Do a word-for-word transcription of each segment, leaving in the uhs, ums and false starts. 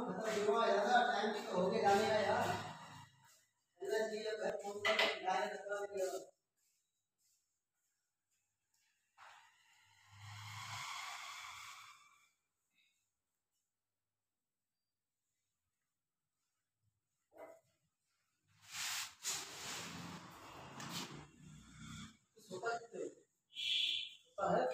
खत्म हुआ यार, टाइम भी तो हो गया जाने का यार। चलना चाहिए घर फोन कर गाने खत्म हो गया। सोता कितने सोता है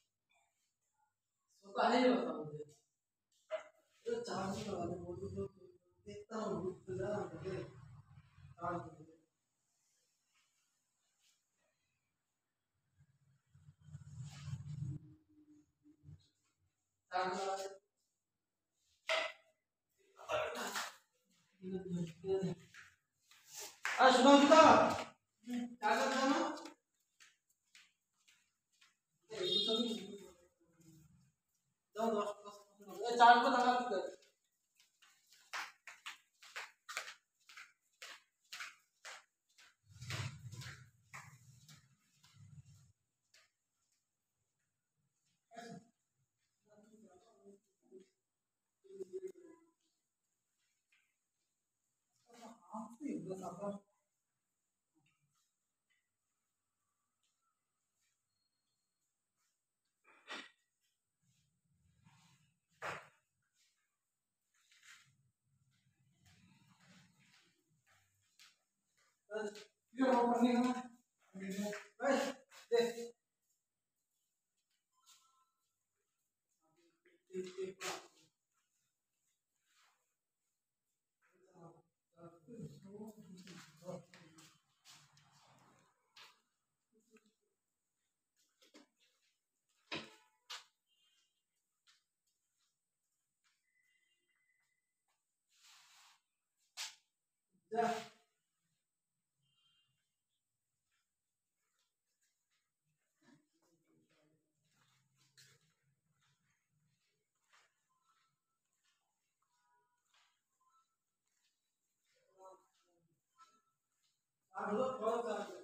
सोता है ये बता मुझे। तो चार्ज लगा दे वो तो देखता हूँ रुक तो जा मुझे चार्ज चार्ज लगा दे। आ सुनो सुनो क्या कर रहा है ना दो दो चार्ज को लगा दे। ये वो करने का बस देख जा आ लो बहुत